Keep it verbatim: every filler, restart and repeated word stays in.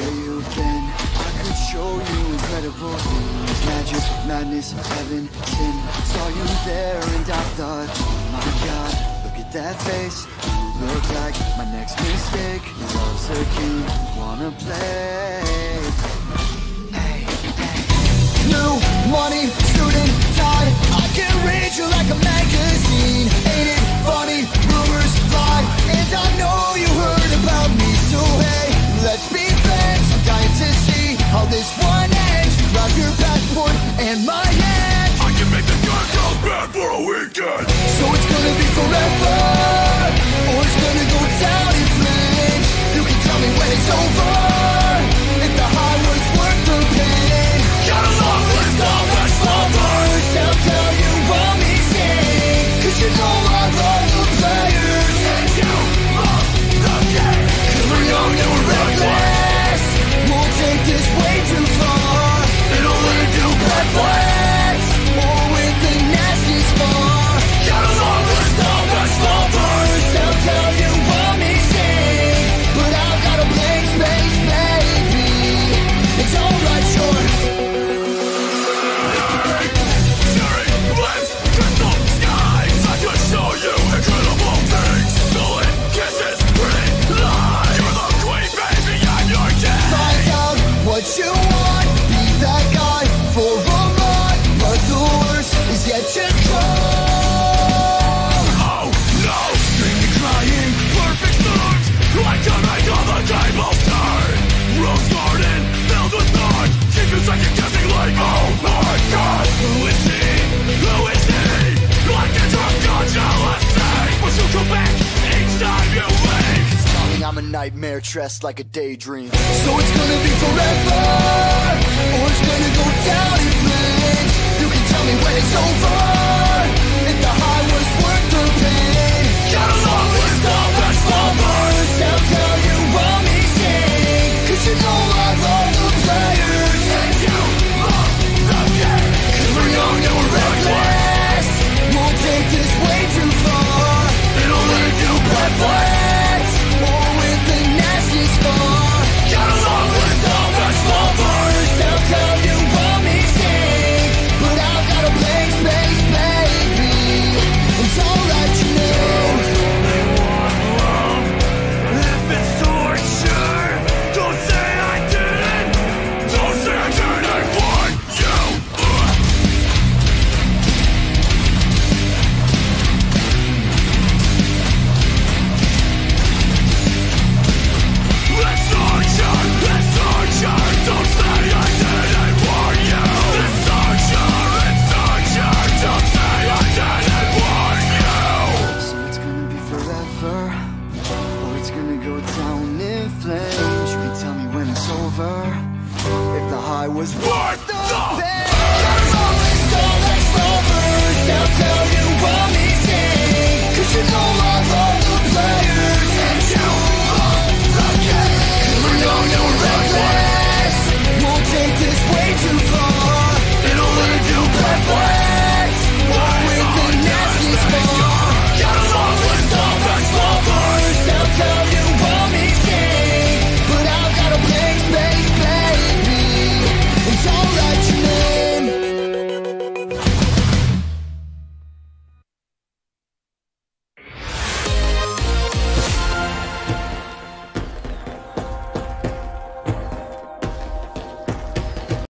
where you've been. I could show you incredible things. Magic, madness, heaven, sin. Saw you there and I thought, oh my God, look at that face. You look like my next mistake. Love's a game, wanna play. Hey, hey. New money, student tie. I can read you like a magazine. Ain't it funny? Rumors fly, and I know you heard about me. So hey, let's be friends. I'm dying to see how this one ends. Grab your passport and my hand. I can make the good girls bad for a weekend. So it's gonna be forever, or it's gonna go down in flames. You can tell me when it's over, if the high was worth the pain. Got a long list of ex-lovers. I'll tell you what me sing, cause you know I love the players. And you love the game. Cause we're young and we're reckless. We'll take this way too far. It'll lead to bad Let's or with the nasty scar. Got a long list of ex-lovers. I'll tell you what me sing, but I've got a blank space, baby. It's alright, sure. Staring lips, crystal skies. I could show you incredible things. Stolen kisses, pretty lies. You're the queen, baby, I'm your king. Find out what you want, be that guy for a month, but the worst is yet to come. Oh no, screaming, crying, perfect storms. I can make all the tables turn. Rose garden filled with thorns. Keep you second guessing like, oh my God, who is he? Who is he? Like a drunk on jealousy. But you come back each time you leave. Tell me I'm a nightmare dressed like a daydream. So it's gonna be forever, or it's gonna go down in flames. You can tell me when it's over, if the high was worth the pain. Got a long list of ex-lovers. I'll tell you what me sing, cause you know I love the players. And you love the game. Cause we're young and we're reckless. We'll take this way too far. It'll lead you breathless. Or with the nasty scar. Got a long list of ex-lovers. I'll tell you what me sing, but I've got a blank space, baby. It's alright, you know. If it's torture, don't say I didn't. Don't say I didn't want you. Let's torture, let's torture. Don't say I didn't want you. Let's torture, let's torture. Don't say I didn't want you. So it's gonna be forever, or it's gonna go down in flames. You can tell me when it's over, if the high was worth the pain. I'll tell you what me sing, cause you know I